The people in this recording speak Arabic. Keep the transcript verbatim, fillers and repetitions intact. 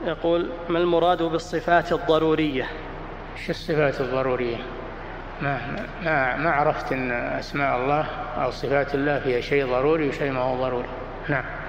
يقول: ما المراد بالصفات الضرورية؟ ايش الصفات الضرورية؟ ما ما ما عرفت ان اسماء الله او صفات الله فيها شيء ضروري وشيء ما هو ضروري. نعم.